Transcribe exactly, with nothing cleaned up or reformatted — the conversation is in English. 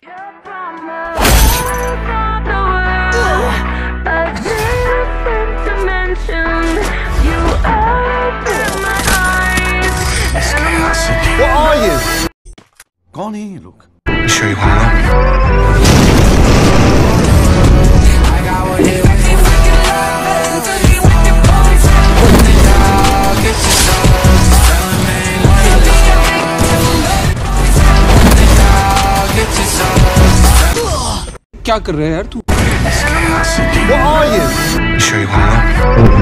What are you? कौन है ये लोग? I'll show you who I am. क्या कर रहा है यार तू? What are you? I'll show you who I am.